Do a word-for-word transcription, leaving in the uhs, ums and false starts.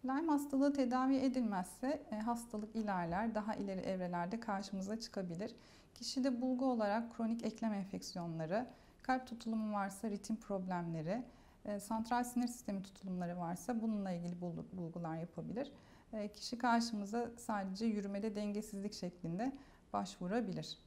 Lyme hastalığı tedavi edilmezse e, hastalık ilerler, daha ileri evrelerde karşımıza çıkabilir. Kişide bulgu olarak kronik eklem enfeksiyonları, kalp tutulumu varsa ritim problemleri, e, santral sinir sistemi tutulumları varsa bununla ilgili bulgular yapabilir. E, kişi karşımıza sadece yürümede dengesizlik şeklinde başvurabilir.